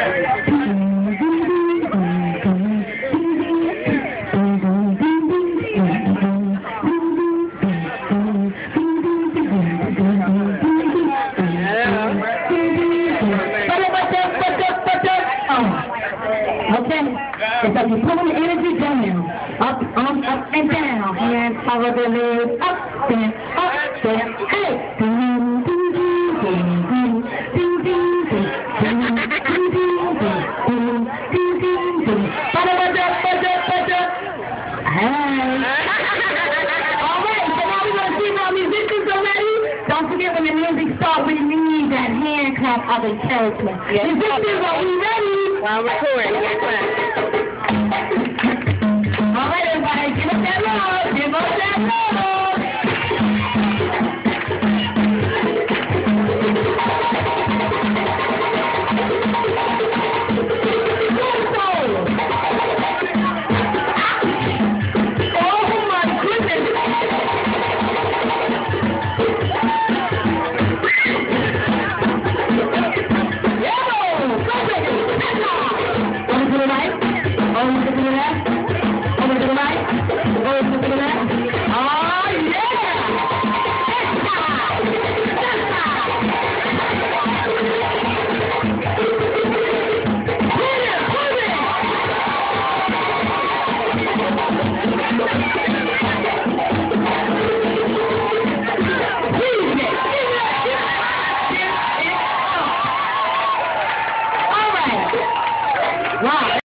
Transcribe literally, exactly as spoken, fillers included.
Okay? It's like you're pulling the energy down, up, up, up, and down. Hands follow the legs, up, down, up, down. Hey! Ding, ding, ding, ding, ding, ding, ding, ding, ding, ding, ding, ding, ding, ding. Butter, butter, butter, butter. Hey! All right, so now we're going to see our musicians already. Don't forget when the music starts, we need that hand clap of encouragement. Yes. Musicians, are we ready? I'm recording. Yes, ma'am. All right, everybody, give us that love. Give us that love. Oh, my goodness. Over to the right, over to the left, over to the right, over to the left. Oh, yeah! Put it, put it!